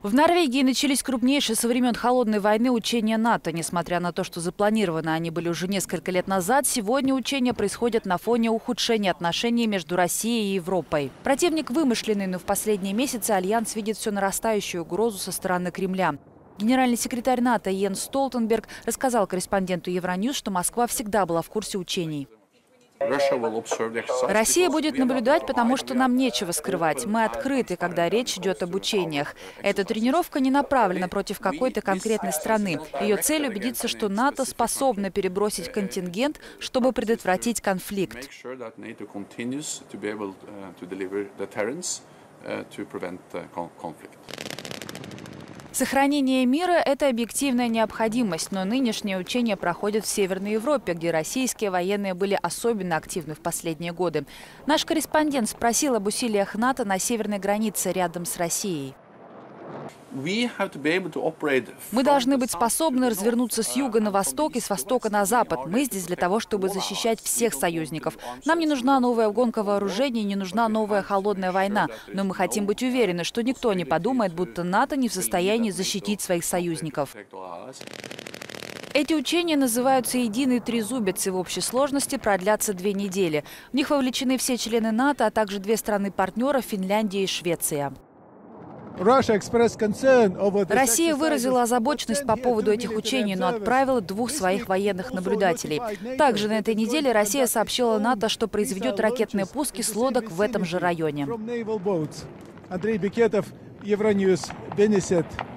В Норвегии начались крупнейшие со времен Холодной войны учения НАТО. Несмотря на то, что запланированы они были уже несколько лет назад, сегодня учения происходят на фоне ухудшения отношений между Россией и Европой. Противник вымышленный, но в последние месяцы Альянс видит все нарастающую угрозу со стороны Кремля. Генеральный секретарь НАТО Йенс Столтенберг рассказал корреспонденту Евроньюз, что Москва всегда была в курсе учений. Россия будет наблюдать, потому что нам нечего скрывать. Мы открыты, когда речь идет об учениях. Эта тренировка не направлена против какой-то конкретной страны. Ее цель – убедиться, что НАТО способно перебросить контингент, чтобы предотвратить конфликт. Сохранение мира – это объективная необходимость, но нынешние учения проходят в Северной Европе, где российские военные были особенно активны в последние годы. Наш корреспондент спросил об усилиях НАТО на северной границе рядом с Россией. Мы должны быть способны развернуться с юга на восток и с востока на запад. Мы здесь для того, чтобы защищать всех союзников. Нам не нужна новая гонка вооружений, не нужна новая холодная война. Но мы хотим быть уверены, что никто не подумает, будто НАТО не в состоянии защитить своих союзников. Эти учения называются «Единый трезубец» и в общей сложности продлятся 2 недели. В них вовлечены все члены НАТО, а также 2 страны-партнера – Финляндия и Швеция. Россия выразила озабоченность по поводу этих учений, но отправила 2 своих военных наблюдателей. Также на этой неделе Россия сообщила НАТО, что произведет ракетные пуски с лодок в этом же районе. Андрей Бекетов, Евроньюз, Бенесет.